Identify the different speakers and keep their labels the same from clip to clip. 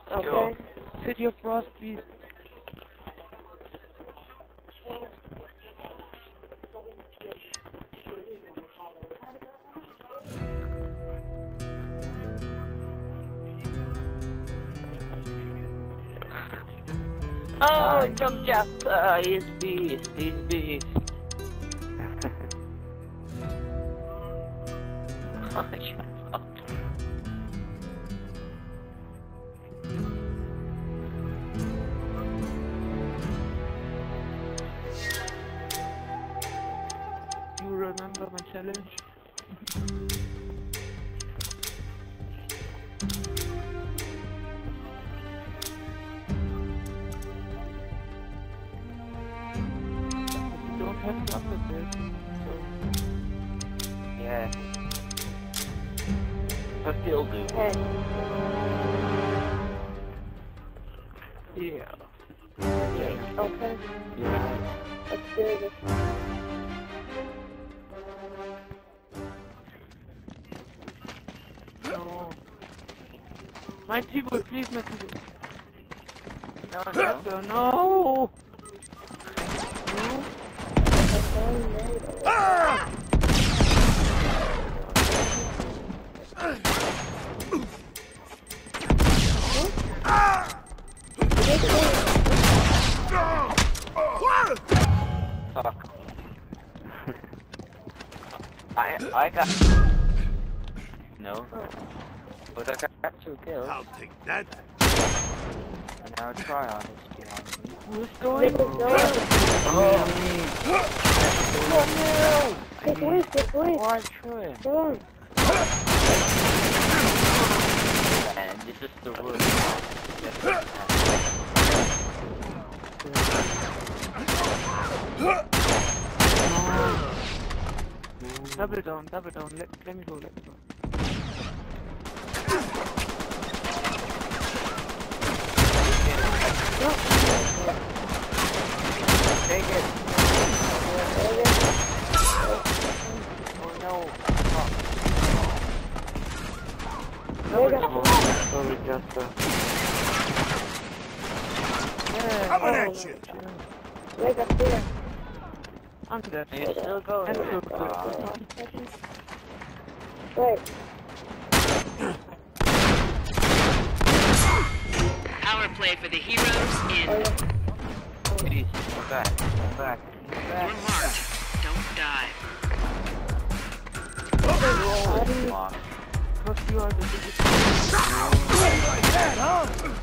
Speaker 1: Okay.
Speaker 2: City of Frost, please.
Speaker 3: Oh, jump Jasper, he's beast, he's beast. Oh, shut up.
Speaker 2: You remember my challenge? You don't have to up with this, so...
Speaker 3: Yeah. But he'll do.
Speaker 1: Hey.
Speaker 2: Yeah.
Speaker 1: Okay.
Speaker 2: Yeah.
Speaker 1: Let's do this.
Speaker 2: No. My keyboard, please, my keyboard.
Speaker 3: No.
Speaker 2: No. No.
Speaker 3: Fuck. I got... No. But I got 2 kills.
Speaker 4: I'll take that.
Speaker 3: And now try on this behind me.
Speaker 2: Who's going?
Speaker 1: Oh no! Take away, take away.
Speaker 3: Oh, I'm trying.
Speaker 1: Come on.
Speaker 3: And this is the wood.
Speaker 2: Double down, let me go, let me go.
Speaker 3: Take it. Oh no.
Speaker 2: Sorry, Jasper.
Speaker 4: Coming at you.
Speaker 1: Leg up there.
Speaker 2: Onto that.
Speaker 3: It's still going.
Speaker 2: And so
Speaker 1: Wait.
Speaker 5: Power play for the heroes in.
Speaker 3: Please, come back. Come back. Come
Speaker 5: You're
Speaker 3: back.
Speaker 5: marked. Don't die.
Speaker 3: Come on.
Speaker 2: because you are the biggest.
Speaker 4: Like that, huh?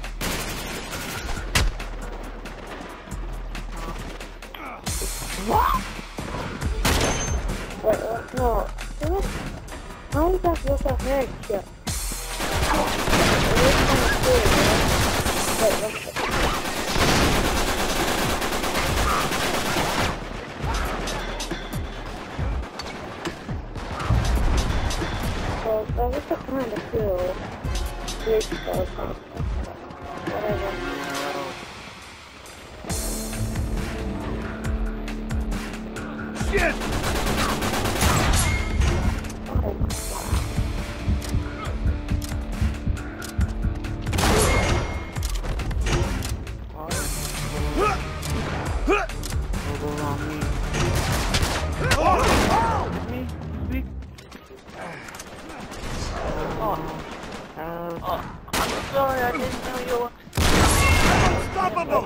Speaker 1: What? Wait, no. How is that what the heck? Yeah. Well, that was the kind of kill. Whatever.
Speaker 4: Shit!
Speaker 3: I'm sorry, I didn't know you were...
Speaker 4: Unstoppable!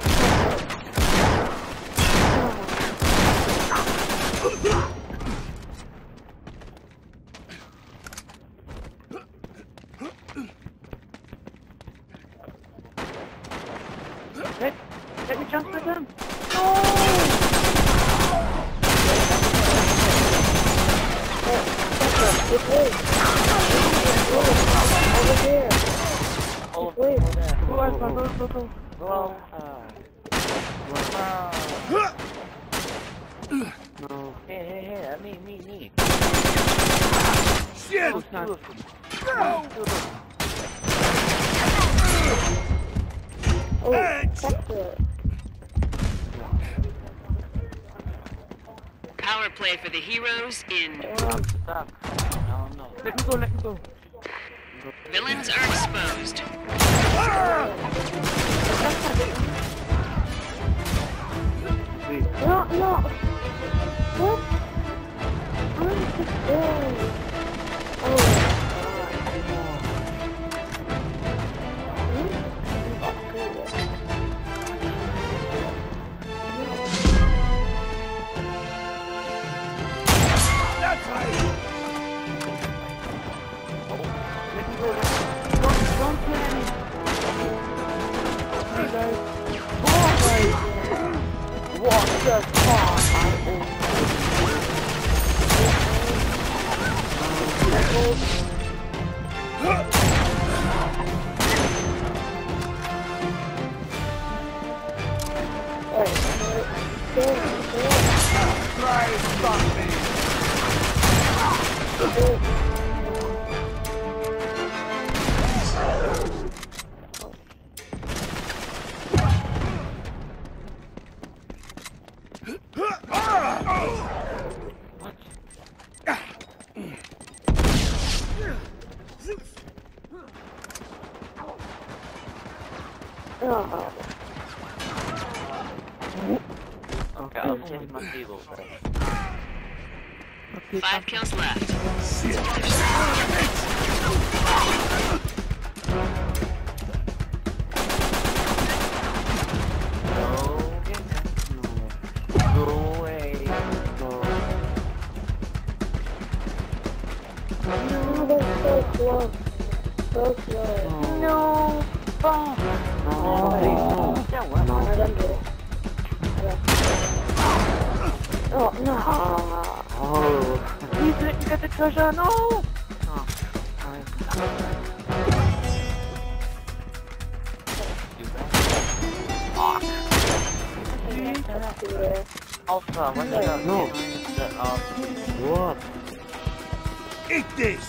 Speaker 2: Let me jump with him. No!
Speaker 1: Over here.
Speaker 3: Oh,
Speaker 1: Wait.
Speaker 2: Go, Alpha, go.
Speaker 3: well,
Speaker 2: No.
Speaker 3: hey, me.
Speaker 4: Shit!
Speaker 2: It's not.
Speaker 1: Oh,
Speaker 4: Hey.
Speaker 1: that's it.
Speaker 5: Power play for the heroes in.
Speaker 3: I'm stuck. No.
Speaker 2: Let me go.
Speaker 5: Villains are exposed.
Speaker 4: Ah!
Speaker 3: the
Speaker 4: Try and stop me.
Speaker 2: Okay, I'll change my table.
Speaker 5: 5 kills left.
Speaker 2: Go away. Go.
Speaker 1: No, they're so slow. So slow.
Speaker 3: no. Oh.
Speaker 2: No, please, no.
Speaker 3: Yeah, what?
Speaker 2: No.
Speaker 1: I don't do it. Oh, no.
Speaker 2: Oh.
Speaker 3: You didn't get the treasure, no!
Speaker 2: Oh. Alpha, what the hell?
Speaker 4: No.
Speaker 2: What?
Speaker 4: Eat this.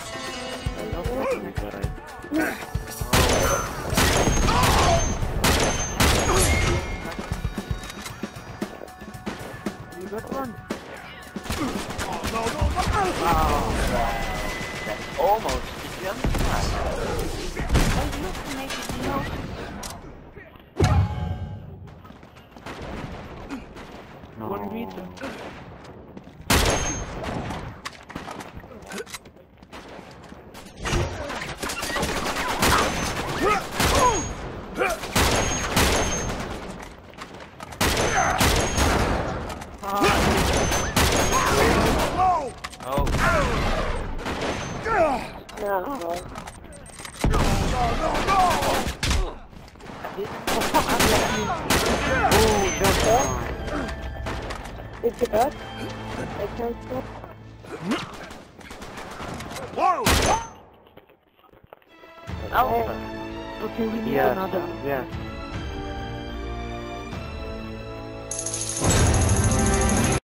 Speaker 2: You got one?
Speaker 4: Oh, no, no, no.
Speaker 2: That's almost jump. No.
Speaker 3: What do you mean?
Speaker 2: Oh.
Speaker 1: No. Did you back? I can't stop.
Speaker 4: Whoa!
Speaker 3: Alpha. Okay, we need another.
Speaker 2: Yeah.